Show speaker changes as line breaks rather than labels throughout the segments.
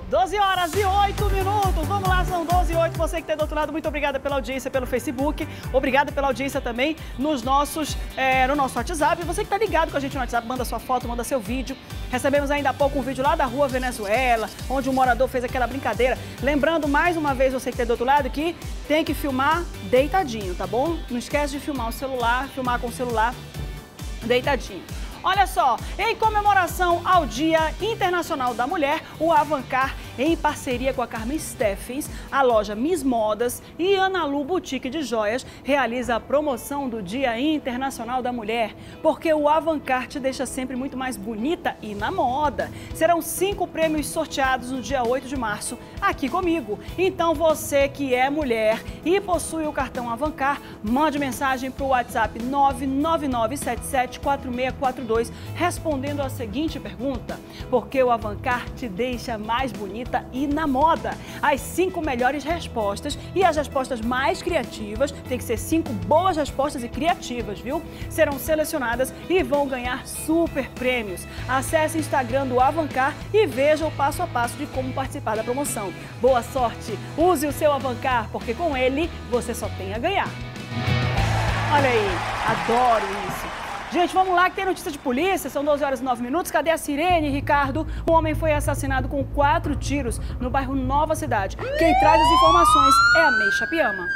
12 horas e 8 minutos. Vamos lá, são 12 e 8. Você que está do outro lado, muito obrigada pela audiência pelo Facebook. Obrigada pela audiência também no nosso WhatsApp. Você que está ligado com a gente no WhatsApp, manda sua foto, manda seu vídeo. Recebemos ainda há pouco um vídeo lá da rua Venezuela, onde um morador fez aquela brincadeira. Lembrando mais uma vez, você que está do outro lado, que tem que filmar deitadinho, tá bom? Não esquece de filmar o celular, filmar com o celular deitadinho. Olha só, em comemoração ao Dia Internacional da Mulher, o Avancar, em parceria com a Carmen Steffens, a loja Miss Modas e Ana Lu Boutique de Joias, realiza a promoção do Dia Internacional da Mulher, porque o Avancar te deixa sempre muito mais bonita e na moda. Serão 5 prêmios sorteados no dia 8 de março, aqui comigo. Então você que é mulher e possui o cartão Avancar, mande mensagem para o WhatsApp 999774642, respondendo a seguinte pergunta: por que o Avancar te deixa mais bonita e na moda? As 5 melhores respostas e as respostas mais criativas, tem que ser 5 boas respostas e criativas, viu? Serão selecionadas e vão ganhar super prêmios. Acesse o Instagram do Avancar e veja o passo a passo de como participar da promoção. Boa sorte! Use o seu Avancar, porque com ele você só tem a ganhar. Olha aí, adoro isso. Gente, vamos lá que tem notícia de polícia, são 12 horas e 9 minutos. Cadê a sirene, Ricardo? Um homem foi assassinado com 4 tiros no bairro Nova Cidade. Quem traz as informações é a Meixa Piama.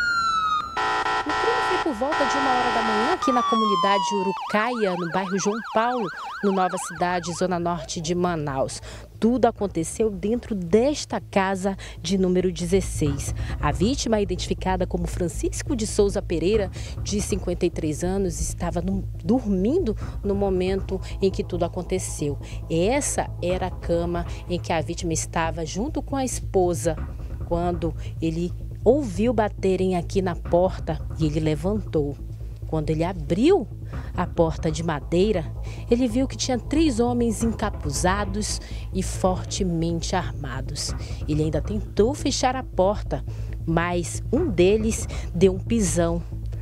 O crime foi por volta de 1h da manhã aqui na comunidade Urucaia, no bairro João Paulo, no Nova Cidade, zona norte de Manaus. Tudo aconteceu dentro desta casa de número 16. A vítima, identificada como Francisco de Souza Pereira, de 53 anos, estava dormindo no momento em que tudo aconteceu. Essa era a cama em que a vítima estava junto com a esposa, quando ele ouviu baterem aqui na porta e ele levantou. Quando ele abriu a porta de madeira, ele viu que tinha 3 homens encapuzados e fortemente armados. Ele ainda tentou fechar a porta, mas um deles deu um pisão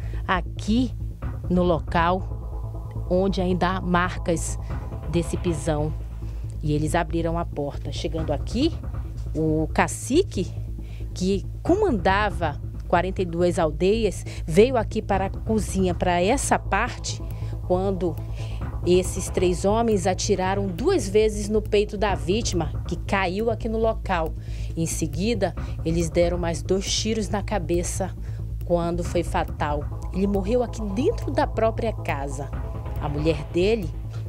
aqui no local onde ainda há marcas desse pisão. E eles abriram a porta. Chegando aqui, o cacique, que comandava 42 aldeias, veio aqui para a cozinha, para essa parte, quando esses 3 homens atiraram 2 vezes no peito da vítima, que caiu aqui no local. Em seguida, eles deram mais 2 tiros na cabeça, quando foi fatal. Ele morreu aqui dentro da própria casa. A mulher dele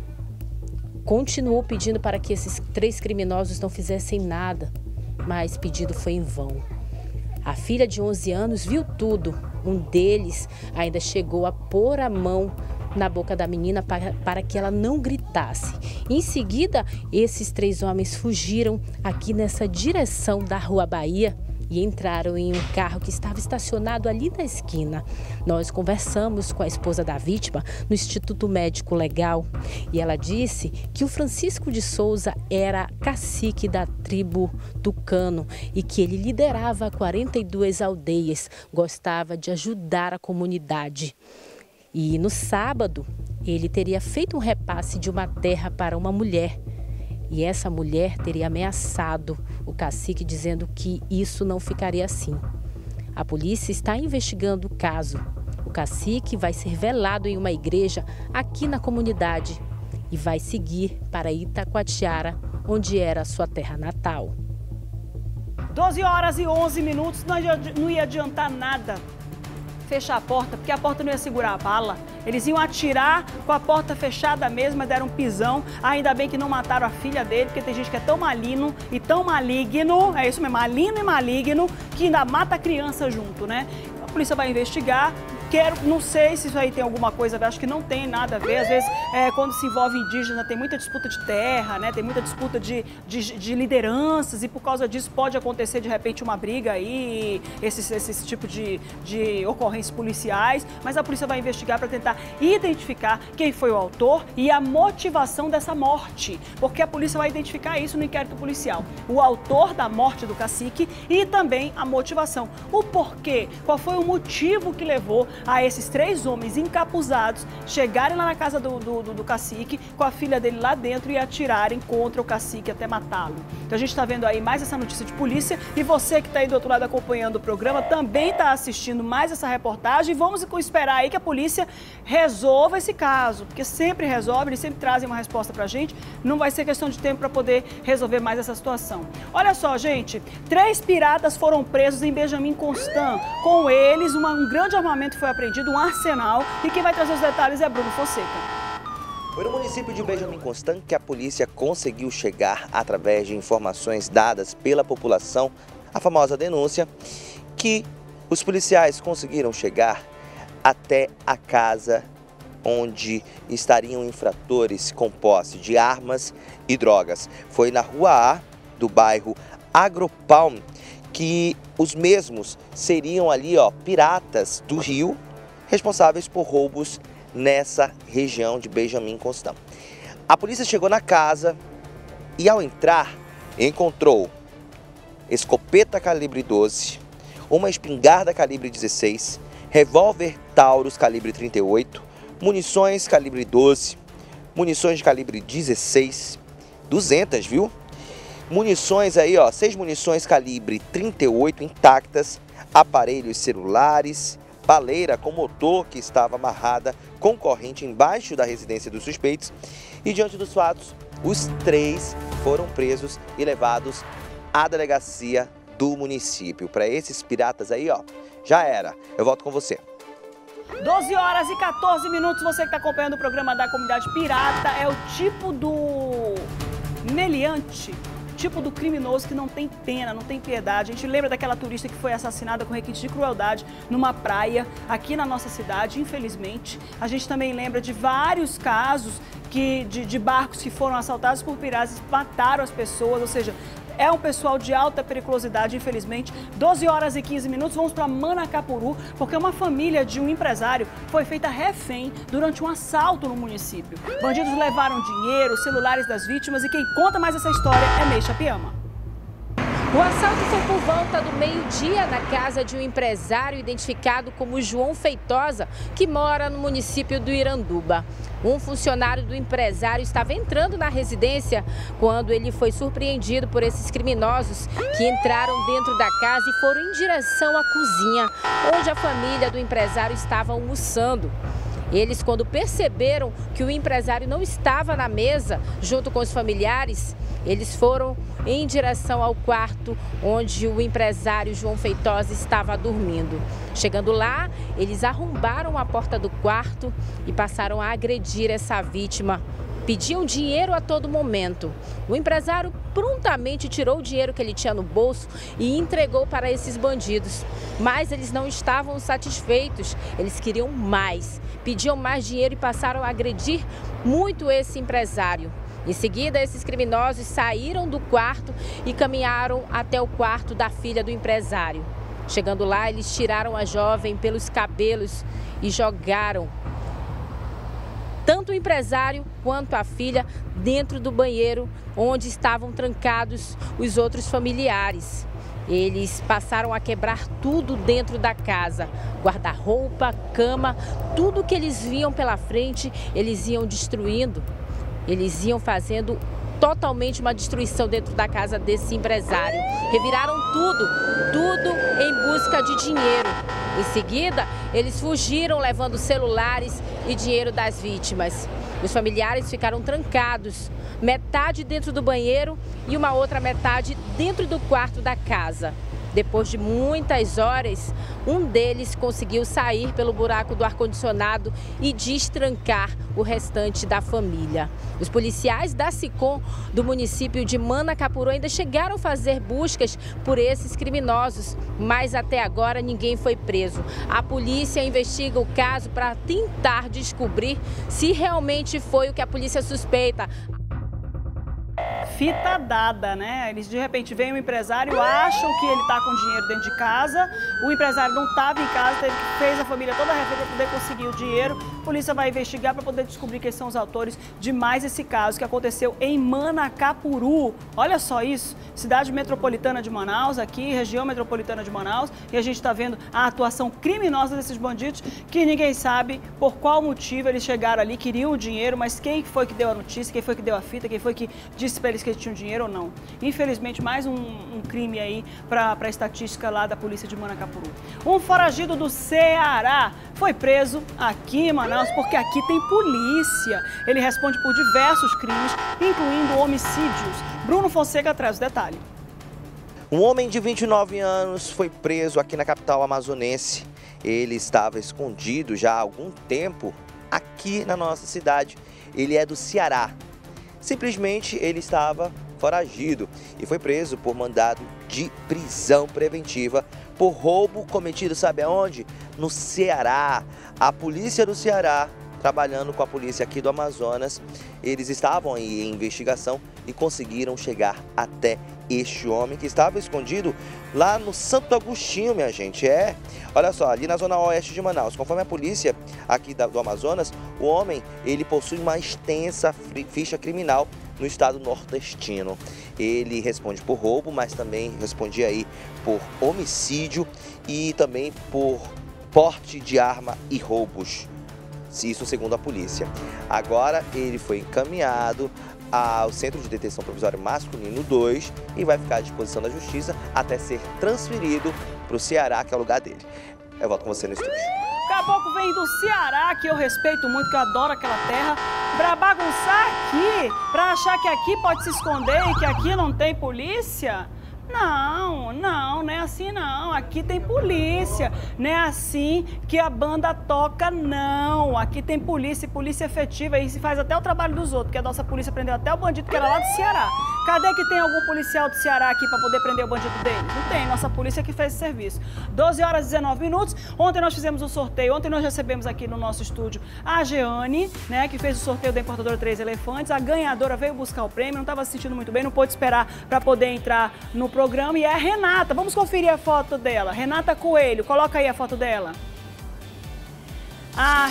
continuou pedindo para que esses 3 criminosos não fizessem nada, mas pedido foi em vão. A filha de 11 anos viu tudo. Um deles ainda chegou a pôr a mão na boca da menina para que ela não gritasse. Em seguida, esses 3 homens fugiram aqui nessa direção da Rua Bahia e entraram em um carro que estava estacionado ali na esquina. Nós conversamos com a esposa da vítima no Instituto Médico Legal e ela disse que o Francisco de Souza era cacique da tribo Tucano e que ele liderava 42 aldeias, gostava de ajudar a comunidade. E no sábado, ele teria feito um repasse de uma terra para uma mulher. E essa mulher teria ameaçado o cacique, dizendo que isso não ficaria assim. A polícia está investigando o caso. O cacique vai ser velado em uma igreja aqui na comunidade e vai seguir para Itacoatiara, onde era a sua terra natal.
12 horas e 11 minutos, não ia adiantar nada fechar a porta, porque a porta não ia segurar a bala. Eles iam atirar com a porta fechada mesmo, mas deram um pisão. Ainda bem que não mataram a filha dele, porque tem gente que é tão maligno e tão maligno, é isso mesmo, maligno e maligno, que ainda mata a criança junto, né? A polícia vai investigar. Não sei se isso aí tem alguma coisa, acho que não tem nada a ver. Às vezes, quando se envolve indígena, tem muita disputa de terra, né? Tem muita disputa de lideranças e por causa disso pode acontecer de repente uma briga aí, esse tipo de ocorrências policiais. Mas a polícia vai investigar para tentar identificar quem foi o autor e a motivação dessa morte. Porque a polícia vai identificar isso no inquérito policial. O autor da morte do cacique e também a motivação. O porquê, qual foi o motivo que levou a esses 3 homens encapuzados chegarem lá na casa do cacique, com a filha dele lá dentro e atirarem contra o cacique até matá-lo. Então a gente está vendo aí mais essa notícia de polícia e você que está aí do outro lado acompanhando o programa também está assistindo mais essa reportagem. Vamos esperar aí que a polícia resolva esse caso, porque sempre resolve, eles sempre trazem uma resposta pra gente. Não vai ser questão de tempo para poder resolver mais essa situação. Olha só, gente, 3 piratas foram presos em Benjamin Constant. Com eles, um grande armamento foi apreendido, um arsenal. E quem vai trazer os detalhes é Bruno Fonseca.
Foi no município de Benjamin Constant que a polícia conseguiu chegar, através de informações dadas pela população, a famosa denúncia, que os policiais conseguiram chegar até a casa onde estariam infratores com posse de armas e drogas. Foi na Rua A do bairro Agropalm que os mesmos seriam ali, piratas do Rio, responsáveis por roubos nessa região de Benjamin Constant. A polícia chegou na casa e, ao entrar, encontrou escopeta calibre 12, uma espingarda calibre 16, revólver Taurus calibre 38, munições calibre 12, munições de calibre 16, 200, viu? Munições aí, 6 munições calibre 38 intactas, aparelhos celulares, baleira com motor que estava amarrada com corrente embaixo da residência dos suspeitos. E diante dos fatos, os 3 foram presos e levados à delegacia do município. Para esses piratas aí, já era. Eu volto com você.
12 horas e 14 minutos, você que está acompanhando o programa da Comunidade Pirata, é o tipo do meliante, tipo do criminoso que não tem pena, não tem piedade. A gente lembra daquela turista que foi assassinada com requinte de crueldade numa praia aqui na nossa cidade, infelizmente. A gente também lembra de vários casos de barcos que foram assaltados por piratas e mataram as pessoas, ou seja, é um pessoal de alta periculosidade, infelizmente. 12 horas e 15 minutos, vamos para Manacapuru, porque uma família de um empresário foi feita refém durante um assalto no município. Bandidos levaram dinheiro, celulares das vítimas e quem conta mais essa história é Meixa Piama.
O assalto foi por volta do meio-dia na casa de um empresário identificado como João Feitosa, que mora no município do Iranduba. Um funcionário do empresário estava entrando na residência quando ele foi surpreendido por esses criminosos que entraram dentro da casa e foram em direção à cozinha, onde a família do empresário estava almoçando. Eles, quando perceberam que o empresário não estava na mesa junto com os familiares, eles foram em direção ao quarto onde o empresário João Feitosa estava dormindo. Chegando lá, eles arrombaram a porta do quarto e passaram a agredir essa vítima. Pediam dinheiro a todo momento. O empresário prontamente tirou o dinheiro que ele tinha no bolso e entregou para esses bandidos. Mas eles não estavam satisfeitos, eles queriam mais. Pediam mais dinheiro e passaram a agredir muito esse empresário. Em seguida, esses criminosos saíram do quarto e caminharam até o quarto da filha do empresário. Chegando lá, eles tiraram a jovem pelos cabelos e jogaram tanto o empresário quanto a filha dentro do banheiro onde estavam trancados os outros familiares. Eles passaram a quebrar tudo dentro da casa, guarda-roupa, cama, tudo que eles viam pela frente, eles iam destruindo. Eles iam fazendo totalmente uma destruição dentro da casa desse empresário. Reviraram tudo em busca de dinheiro. Em seguida, eles fugiram levando celulares e dinheiro das vítimas. Os familiares ficaram trancados, metade dentro do banheiro e uma outra metade dentro do quarto da casa. Depois de muitas horas, um deles conseguiu sair pelo buraco do ar-condicionado e destrancar o restante da família. Os policiais da SICOM do município de Manacapuru ainda chegaram a fazer buscas por esses criminosos, mas até agora ninguém foi preso. A polícia investiga o caso para tentar descobrir se realmente foi o que a polícia suspeita.
Fita dada, né? Eles de repente vem um empresário, acham que ele tá com dinheiro dentro de casa, o empresário não estava em casa, fez a família toda refém para poder conseguir o dinheiro. A polícia vai investigar para poder descobrir quem são os autores de mais esse caso que aconteceu em Manacapuru. Olha só isso, cidade metropolitana de Manaus, aqui, região metropolitana de Manaus, e a gente está vendo a atuação criminosa desses bandidos que ninguém sabe por qual motivo eles chegaram ali, queriam o dinheiro, mas quem foi que deu a notícia, quem foi que deu a fita, quem foi que disse para eles que eles tinham dinheiro ou não. Infelizmente, mais um crime aí para a estatística lá da polícia de Manacapuru. Um foragido do Ceará foi preso aqui em Manaus porque aqui tem polícia. Ele responde por diversos crimes, incluindo homicídios. Bruno Fonseca traz o detalhe.
Um homem de 29 anos foi preso aqui na capital amazonense. Ele estava escondido já há algum tempo aqui na nossa cidade. Ele é do Ceará. Simplesmente ele estava foragido e foi preso por mandado de prisão preventiva por roubo cometido, sabe aonde? No Ceará. A polícia do Ceará, trabalhando com a polícia aqui do Amazonas, eles estavam aí em investigação e conseguiram chegar até este homem que estava escondido lá no Santo Agostinho, minha gente. Olha só, ali na zona oeste de Manaus. Conforme a polícia aqui do Amazonas, o homem, ele possui uma extensa ficha criminal no estado nordestino. Ele responde por roubo, mas também respondia aí por homicídio e também por porte de arma e roubos. Isso segundo a polícia. Agora ele foi encaminhado ao Centro de Detenção Provisória Masculino 2 e vai ficar à disposição da Justiça até ser transferido para o Ceará, que é o lugar dele. Eu volto com você no estúdio.
Caboclo vem do Ceará, que eu respeito muito, que eu adoro aquela terra, pra bagunçar aqui, pra achar que aqui pode se esconder e que aqui não tem polícia? Não, não é assim não, aqui tem polícia, não é assim que a banda toca não, aqui tem polícia, polícia efetiva e se faz até o trabalho dos outros, porque a nossa polícia prendeu até o bandido que era lá do Ceará. Cadê que tem algum policial do Ceará aqui para poder prender o bandido deles? Não tem, nossa polícia que fez esse serviço. 12 horas e 19 minutos, ontem nós fizemos um sorteio, ontem nós recebemos aqui no nosso estúdio a Jeane, né, que fez o sorteio da importadora 3 Elefantes, a ganhadora veio buscar o prêmio, não estava se sentindo muito bem, não pôde esperar para poder entrar no programa e é a Renata. Vamos conferir a foto dela. Renata Coelho, coloca aí a foto dela. A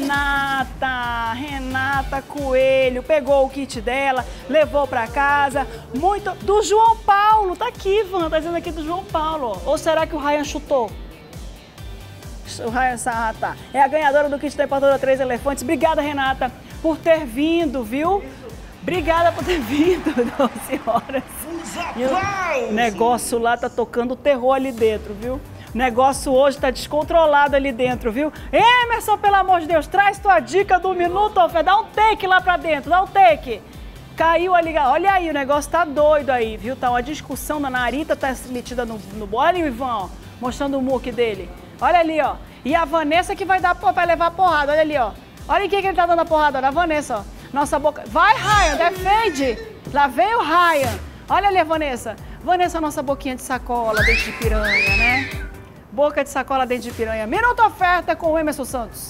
Renata Coelho pegou o kit dela, levou para casa, do João Paulo, tá aqui, Van, tá dizendo aqui do João Paulo. Ou será que o Ryan chutou? O Ryan tá. É a ganhadora do kit da importadora 3 Elefantes. Obrigada, Renata, por ter vindo, viu? Obrigada por ter vindo, 12 horas. O negócio lá tá tocando terror ali dentro, viu? O negócio hoje tá descontrolado ali dentro, viu? Emerson, pelo amor de Deus, traz tua dica do minuto, Fé. Dá um take lá pra dentro, dá um take. Caiu ali, olha aí, o negócio tá doido aí, viu? Tá uma discussão, a Narita tá metida no... Olha o Ivan, ó, mostrando o muque dele. Olha ali, ó. E a Vanessa que vai levar porrada, olha ali, ó. Olha em quem que ele tá dando a porrada, na Vanessa, ó. Nossa boca... Vai, Ryan, defende! Lá vem o Ryan. Olha ali a Vanessa. Vanessa, nossa boquinha de sacola, dente de piranha, né? Boca de sacola, dente de piranha. Minuto oferta com o Emerson Santos.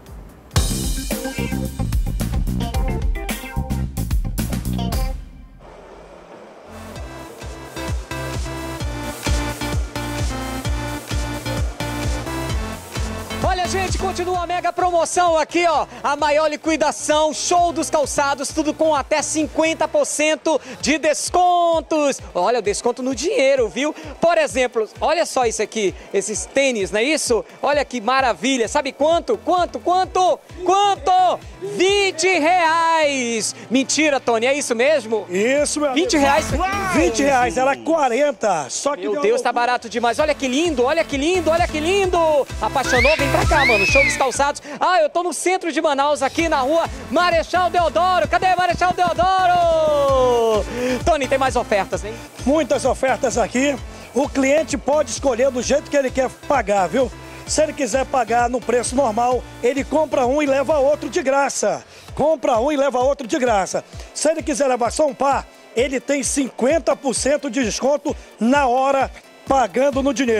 Olha, gente, continua a mega promoção aqui, ó. A maior liquidação, show dos calçados, tudo com até 50% de descontos. Olha, o desconto no dinheiro, viu? Por exemplo, olha só isso aqui, esses tênis, não é isso? Olha que maravilha. Sabe quanto? Quanto? 20 reais. Mentira, Tony, é isso mesmo?
Isso, meu amigo.
20 reais?
20 reais, ela é 40. Só que
meu Deus, tá barato demais. Olha que lindo, olha que lindo, olha que lindo. Apaixonou? Vem pra cá, mano. Show dos calçados. Ah, eu tô no centro de Manaus, aqui na rua Marechal Deodoro. Cadê Marechal Deodoro? Tony, tem mais ofertas, hein?
Muitas ofertas aqui. O cliente pode escolher do jeito que ele quer pagar, viu? Se ele quiser pagar no preço normal, ele compra um e leva outro de graça. Compra um e leva outro de graça. Se ele quiser levar só um par, ele tem 50% de desconto na hora, pagando no dinheiro.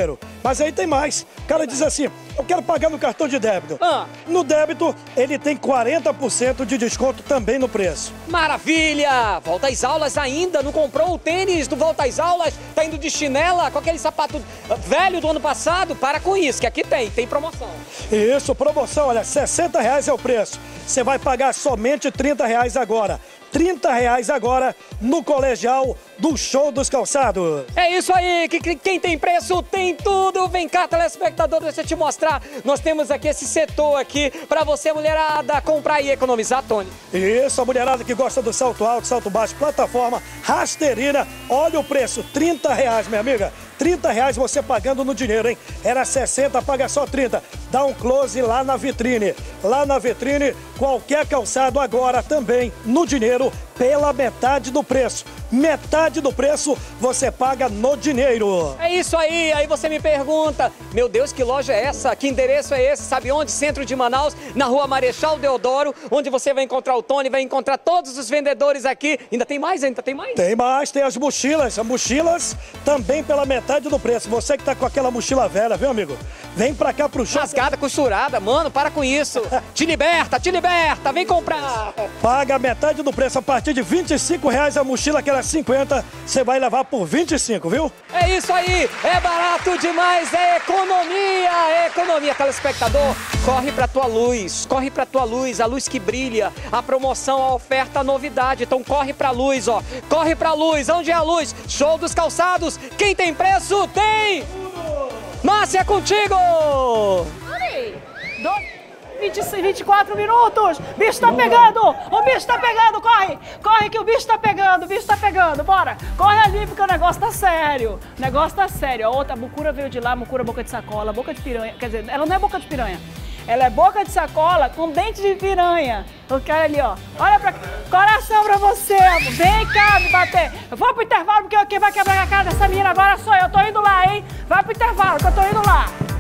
Mas aí tem mais. O cara diz assim, eu quero pagar no cartão de débito. No débito, ele tem 40% de desconto também no preço.
Maravilha! Volta às aulas ainda, não comprou o tênis do Volta às Aulas? Tá indo de chinela com aquele sapato velho do ano passado? Para com isso, que aqui tem promoção.
Isso, promoção, olha, R$60 é o preço. Você vai pagar somente R$30 agora. R$30 agora no colegial do Show dos Calçados.
É isso aí, que quem tem preço tem tudo. Vem cá, telespectador, deixa eu te mostrar. Nós temos aqui esse setor aqui para você, mulherada, comprar e economizar, Tony.
Isso, a mulherada que gosta do salto alto, salto baixo, plataforma, rasteirina. Olha o preço, R$30, minha amiga. R$30 você pagando no dinheiro, hein? Era 60, paga só 30. Dá um close lá na vitrine. Lá na vitrine, qualquer calçado agora também no dinheiro pela metade do preço. Metade do preço você paga no dinheiro.
É isso aí você me pergunta, meu Deus, que loja é essa? Que endereço é esse? Sabe onde? Centro de Manaus, na rua Marechal Deodoro, onde você vai encontrar o Tony, vai encontrar todos os vendedores aqui. Ainda tem mais? Tem mais?
Tem mais, tem as mochilas também pela metade do preço. Você que tá com aquela mochila velha, viu, amigo? Vem pra cá pro show.
Rasgada, costurada, mano, para com isso. Te liberta, vem comprar.
Paga metade do preço, a partir de R$25 a mochila, que era 50, você vai levar por 25, viu?
É isso aí, é barato demais, é economia, telespectador. Corre pra tua luz, a luz que brilha, a promoção, a oferta, a novidade. Então corre pra luz, ó, corre pra luz. Onde é a luz? Show dos Calçados. Quem tem preço, tem! Márcia, é contigo!
24 minutos! O bicho tá pegando! O bicho tá pegando! Corre! Corre que o bicho tá pegando! Bora! Corre ali porque o negócio tá sério! A outra, a mucura veio de lá, mucura boca de sacola, boca de piranha. Quer dizer, ela não é boca de piranha. Ela é boca de sacola com dente de piranha. O cara ali, ó. Olha pra cá. Coração pra você, amor. Vem cá me bater. Eu vou pro intervalo porque quem vai quebrar a cara dessa menina agora sou eu. Tô indo lá, hein? Vai pro intervalo que eu tô indo lá.